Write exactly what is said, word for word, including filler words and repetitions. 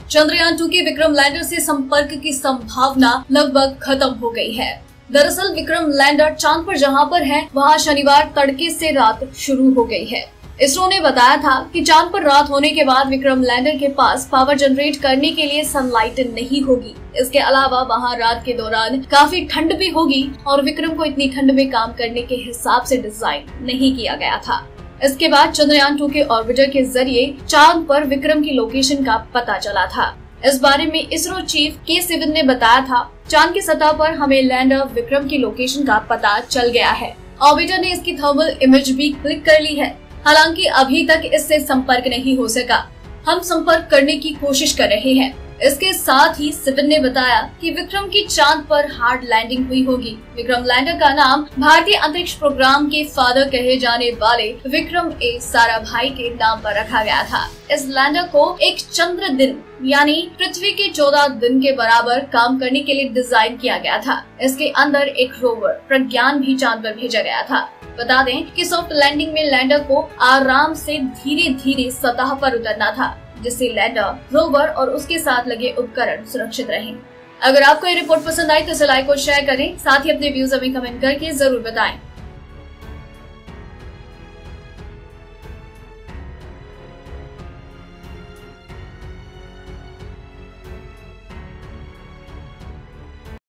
Chandrayaan to के Vikram lander से संपर्क की संभावना लगभग खत्म हो गई है। दरअसल विक्रम लैंडर चांद पर जहां पर है, वहां शनिवार तड़के से रात शुरू हो गई है। इसरो ने बताया था कि चांद पर रात होने के बाद विक्रम लैंडर के पास पावर जनरेट करने के लिए सनलाइट नहीं होगी। इसके अलावा वहां रात के दौरान काफी ठंड भी होगी और विक्रम को इतनी ठंड में काम करने के हिसाब से डिजाइन नहीं किया गया था। इसके बाद चंद्रयान टू के ऑर्बिटर के जरिए चांद पर विक्रम की लोकेशन का पता चला था। इस बारे में इसरो चीफ के सिवन ने बताया था, चांद की सतह पर हमें लैंडर विक्रम की लोकेशन का पता चल गया है। ऑर्बिटर ने इसकी थर्मल इमेज भी क्लिक कर ली है। हालांकि अभी तक इससे संपर्क नहीं हो सका। हम संपर्क करने की कोशिश कर रहे हैं। इसके साथ ही सिवन ने बताया कि विक्रम की चांद पर हार्ड लैंडिंग हुई होगी। विक्रम लैंडर का नाम भारतीय अंतरिक्ष प्रोग्राम के फादर कहे जाने वाले विक्रम ए साराभाई के नाम पर रखा गया था। इस लैंडर को एक चंद्र दिन यानी पृथ्वी के चौदह दिन के बराबर काम करने के लिए डिजाइन किया गया था। इसके अंदर एक रोवर प्रज्ञान भी चांद पर भेजा गया था। बता दें कि सॉफ्ट लैंडिंग में लैंडर को आराम से धीरे धीरे सतह पर उतरना था, जिससे लैंडर, रोवर और उसके साथ लगे उपकरण सुरक्षित रहें। अगर आपको ये रिपोर्ट पसंद आई तो इसे लाइक और शेयर करें। साथ ही अपने व्यूज हमें कमेंट करके जरूर बताएं।